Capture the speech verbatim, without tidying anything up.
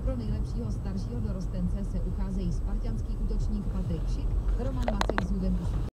pro nejlepšího staršího dorostence se ucházejí spartanský útočník Patrik Šik, Roman Macek z Juventusu